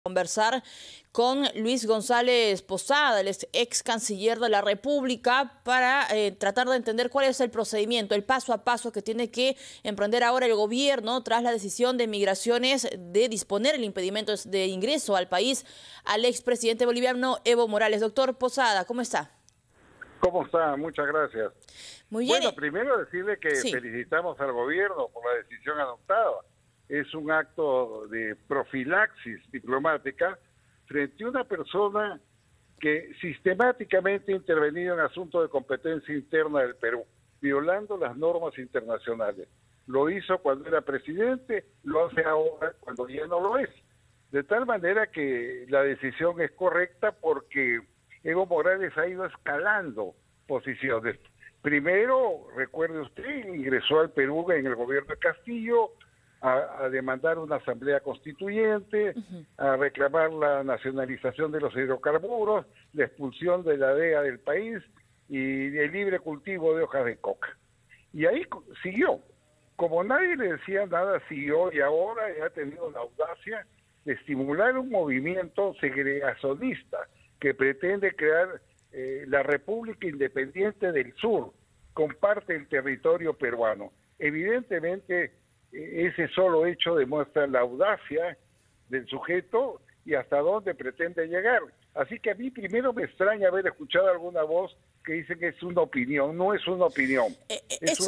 Conversar con Luis González Posada, el ex canciller de la República, para tratar de entender cuál es el procedimiento, el paso a paso que tiene que emprender ahora el gobierno tras la decisión de Migraciones de disponer el impedimento de ingreso al país al expresidente boliviano Evo Morales. Doctor Posada, ¿cómo está? ¿Cómo está? Muchas gracias. Muy bien. Bueno, primero decirle que Sí. felicitamos al gobierno por la decisión adoptada. Es un acto de profilaxis diplomática frente a una persona que sistemáticamente ha intervenido en asuntos de competencia interna del Perú, violando las normas internacionales. Lo hizo cuando era presidente, lo hace ahora cuando ya no lo es. De tal manera que la decisión es correcta porque Evo Morales ha ido escalando posiciones. Primero, recuerde usted, ingresó al Perú en el gobierno de Castillo a demandar una asamblea constituyente, a reclamar la nacionalización de los hidrocarburos, la expulsión de la DEA del país y el libre cultivo de hojas de coca. Y ahí siguió. Como nadie le decía nada, siguió y ahora ha tenido la audacia de estimular un movimiento segregacionista que pretende crear la República Independiente del Sur, comparte el territorio peruano. Evidentemente, ese solo hecho demuestra la audacia del sujeto y hasta dónde pretende llegar. Así que a mí primero me extraña haber escuchado alguna voz que dice que es una opinión. No es una opinión. Es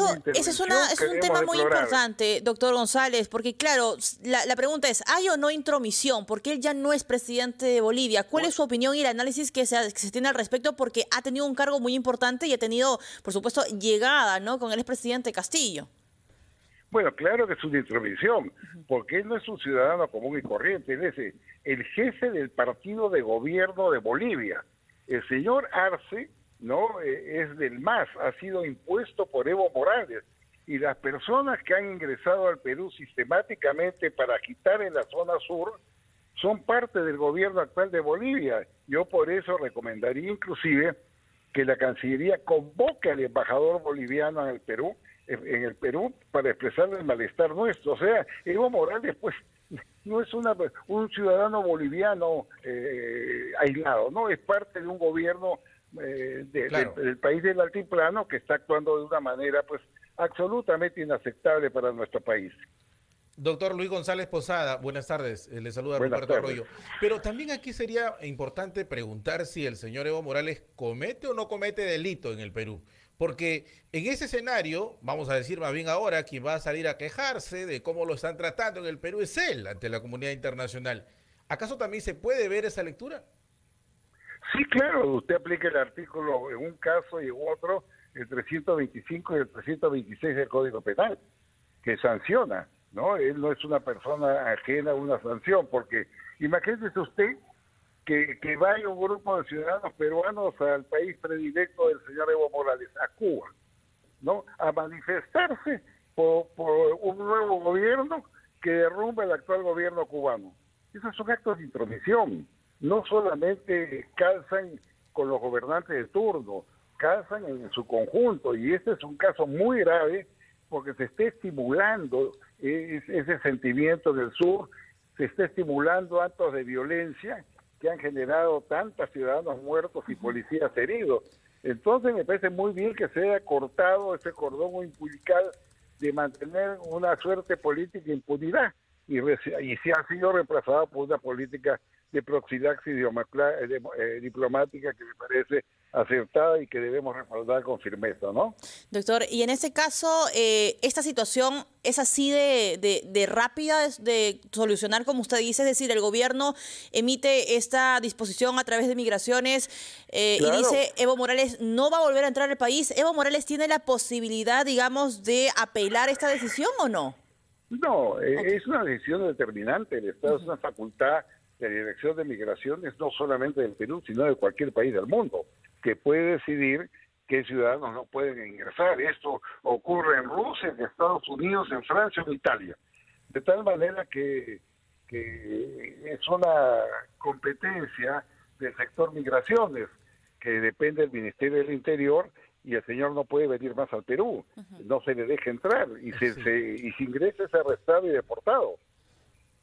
un tema muy importante, doctor González, porque claro, la pregunta es, ¿hay o no intromisión? Porque él ya no es presidente de Bolivia. ¿Cuál es su opinión y el análisis que se tiene al respecto? Porque ha tenido un cargo muy importante y ha tenido, por supuesto, llegada, ¿no?, con el expresidente Castillo. Bueno, claro que es una intromisión, porque él no es un ciudadano común y corriente, él es el jefe del partido de gobierno de Bolivia. El señor Arce, ¿no?, es del MAS, ha sido impuesto por Evo Morales, y las personas que han ingresado al Perú sistemáticamente para agitar en la zona sur son parte del gobierno actual de Bolivia. Yo por eso recomendaría inclusive que la Cancillería convoque al embajador boliviano en el Perú para expresarle el malestar nuestro. O sea, Evo Morales pues no es un ciudadano boliviano aislado, no es parte de un gobierno Claro. del país del altiplano que está actuando de una manera pues absolutamente inaceptable para nuestro país. Doctor Luis González Posada, buenas tardes, le saluda Buenas Ruperto tardes. Arroyo. Pero también aquí sería importante preguntar si el señor Evo Morales comete o no comete delito en el Perú. Porque en ese escenario, vamos a decir más bien ahora, quien va a salir a quejarse de cómo lo están tratando en el Perú es él ante la comunidad internacional. ¿Acaso también se puede ver esa lectura? Sí, claro, usted aplica el artículo en un caso y en otro, el 325 y el 326 del Código Penal, que sanciona, ¿no? Él no es una persona ajena a una sanción, porque imagínese usted que vaya un grupo de ciudadanos peruanos al país predilecto del señor Evo Morales, a Cuba, ¿no?, a manifestarse por un nuevo gobierno que derrumba el actual gobierno cubano. Esos son actos de intromisión. No solamente calzan con los gobernantes de turno, calzan en su conjunto, y este es un caso muy grave porque se está estimulando ese sentimiento del sur, se está estimulando actos de violencia que han generado tantos ciudadanos muertos y policías heridos. Entonces me parece muy bien que se haya cortado ese cordón umbilical de mantener una suerte política de impunidad y se ha sido reemplazada por una política de proxilaxis diplomática que me parece acertada y que debemos respaldar con firmeza, ¿no? Doctor, y en este caso, esta situación es así de rápida de solucionar, como usted dice, es decir, el gobierno emite esta disposición a través de Migraciones y Claro. dice Evo Morales no va a volver a entrar al país. ¿Evo Morales tiene la posibilidad, digamos, de apelar esta decisión o no? No, Okay. es una decisión determinante. El Estado es una facultad de dirección de migraciones, no solamente del Perú, sino de cualquier país del mundo, que puede decidir qué ciudadanos no pueden ingresar. Esto ocurre en Rusia, en Estados Unidos, en Francia, en Italia. De tal manera que es una competencia del sector migraciones, que depende del Ministerio del Interior, y el señor no puede venir más al Perú, no se le deja entrar, y si ingresa es arrestado y deportado.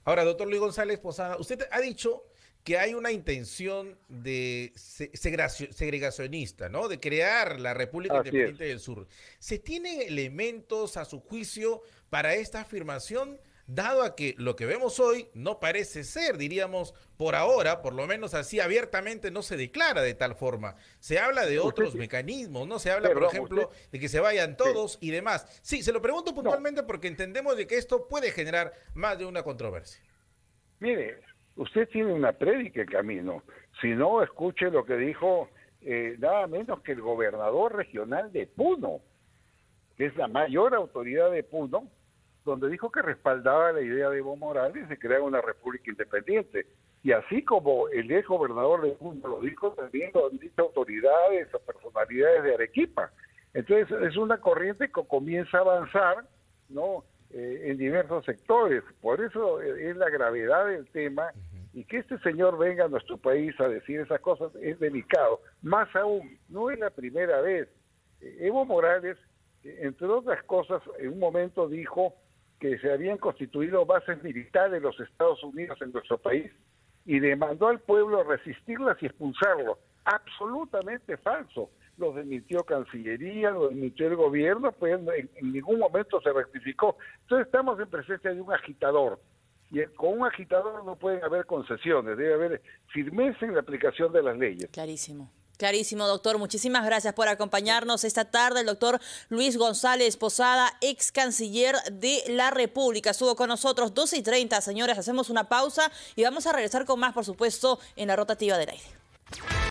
Ahora, doctor Luis González Posada, usted ha dicho que hay una intención de segregacionista, ¿no? De crear la República Así Independiente es. del Sur. ¿Se tienen elementos a su juicio para esta afirmación, dado a que lo que vemos hoy no parece ser, diríamos, por ahora, por lo menos así abiertamente no se declara de tal forma? Se habla de Usted, otros mecanismos, ¿no? Se habla, por perdón, ejemplo, usted, de que se vayan sí, todos y demás. Sí, se lo pregunto no, puntualmente porque entendemos de que esto puede generar más de una controversia. mire, usted tiene una prédica en camino. Si no, escuche lo que dijo nada menos que el gobernador regional de Puno, que es la mayor autoridad de Puno, donde dijo que respaldaba la idea de Evo Morales de crear una república independiente. Y así como el ex gobernador de Puno lo dijo, también lo han dicho autoridades o personalidades de Arequipa. Entonces es una corriente que comienza a avanzar, ¿no? En diversos sectores. Por eso es la gravedad del tema, y que este señor venga a nuestro país a decir esas cosas es delicado. Más aún, no es la primera vez. Evo Morales, entre otras cosas, en un momento dijo que se habían constituido bases militares de los Estados Unidos en nuestro país y demandó al pueblo resistirlas y expulsarlo. Absolutamente falso. Lo desmintió Cancillería, lo desmintió el gobierno, pues en ningún momento se rectificó. Entonces estamos en presencia de un agitador. Y con un agitador no pueden haber concesiones, debe haber firmeza en la aplicación de las leyes. Clarísimo. Clarísimo, doctor. Muchísimas gracias por acompañarnos esta tarde. El doctor Luis González Posada, ex canciller de la República, estuvo con nosotros. 12:30, señores. Hacemos una pausa y vamos a regresar con más, por supuesto, en la rotativa del aire.